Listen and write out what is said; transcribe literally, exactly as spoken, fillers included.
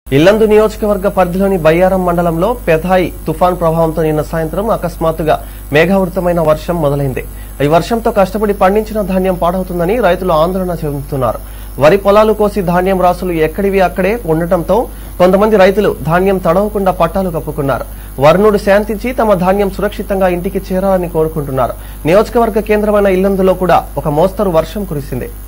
ఇల్లందు నియోజకవర్గ పరిధిలోని బయ్యారం మండలంలో పెథాయి తుఫాన్ ప్రభావంతో నిన్న సాయంత్రం అకస్మాత్తుగా మేఘావృతమైన వర్షం మొదలైంది. ఈ వర్షంతో కష్టపడి పండించిన ధాన్యం పాడవుతుందని రైతులు ఆందోళన చెందుతున్నారు. వరి పొలాలు కోసి ధాన్యం రాసులు ఎక్కడివి అక్కడే ఉండటంతో కొంతమంది రైతులు ధాన్యం తడవకుండా పట్టాలు కప్పుకున్నారు. వరుణుడు శాంతించి తమ ధాన్యం సురక్షితంగా ఇంటికి చేరాలని కోరుకుంటున్నారు. నియోజకవర్గ కేంద్రమైన ఇల్లందులో కూడా ఒక మోస్తరు వర్షం కురిసింది.